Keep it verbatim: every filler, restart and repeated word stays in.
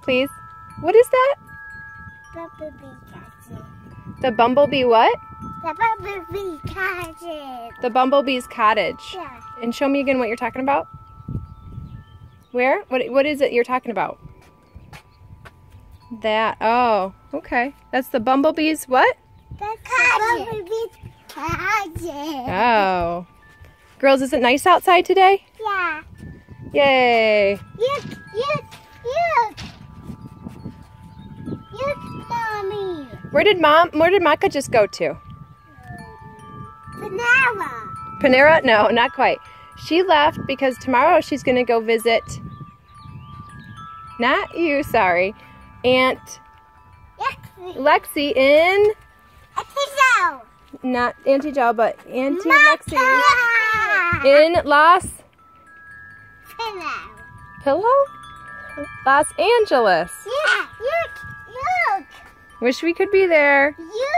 please. What is that? Bumblebee cottage. The bumblebee what? The bumblebee cottage. The bumblebee's cottage. Yeah. And show me again what you're talking about. Where? What, what is it you're talking about? That. Oh, okay. That's the bumblebee's what? That's the bumblebee's cottage. Oh. Girls, is it nice outside today? Yeah. Yay. Look, look, look. Look, Mommy. Where did Mom, where did Maka just go to? Panera. Panera? No, not quite. She left because tomorrow she's going to go visit, not you, sorry, Aunt Lexi. Lexi in, Lexi. not Auntie Jo, but Auntie Maka. Lexi in Los Pillow. Pillow? Los Angeles. Yeah, look, look. Wish we could be there. Look.